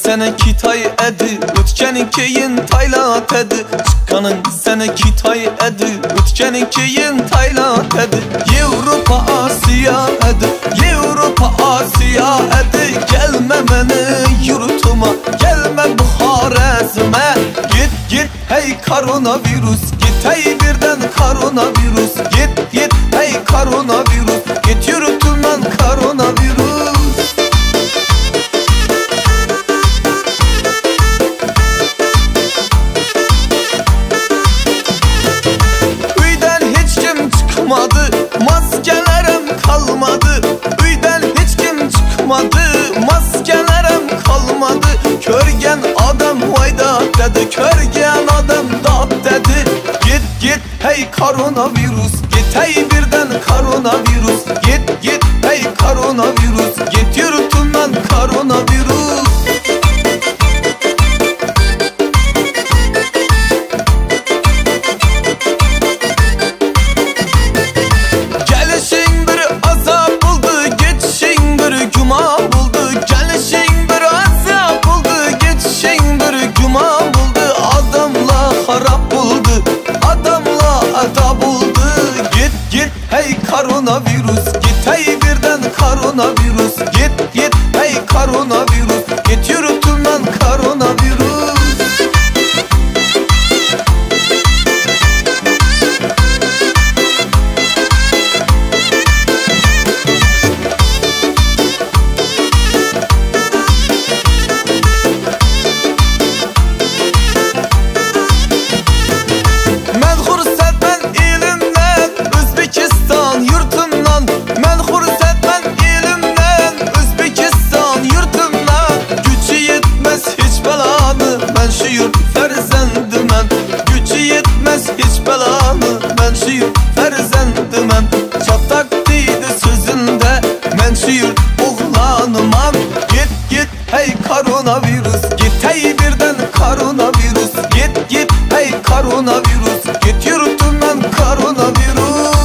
sene kitay edi, ötkenin keyin taylat edi. Çıkanın sene kitay edi, ötkenin keyin taylat edi. Yevropa Asiya edi, Yevropa Asiya edi. Gelme beni yurtuma, gelme Buharezm'e. Git git hey koronavirüs, git hey birden koronavirüs. Git git hey koronavirüs, git yurtumdan koronavirüs. Maskelerim kalmadı, uydan hiç kim çıkmadı. Maskelerim kalmadı. Körgen adam vayda dedi, körgen adam da dedi. Git git hey koronavirüs, git hey birden koronavirüs. Git git hey koronavirüs, git yurtumdan koronavirüs. Hey koronavirüs, git hey birden koronavirüs. Git git hey koronavirüs, git yurtumdan koronavirüs. Hiç belanı ben şiir ferzendimem. Çatak değildi sözünde ben şiir oğlanımam. Git git hey koronavirüs, git hey birden koronavirüs. Git git hey koronavirüs, git yurtumdan koronavirüs.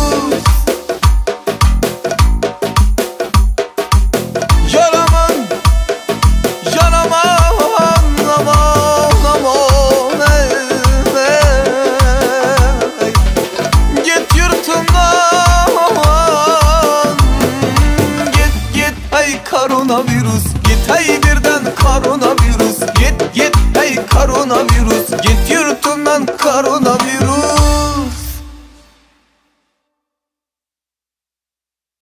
Yaraman yaraman aman aman. Koronavirüs, git hey birden koronavirüs. Git git hey koronavirüs, git yurtumdan koronavirüs.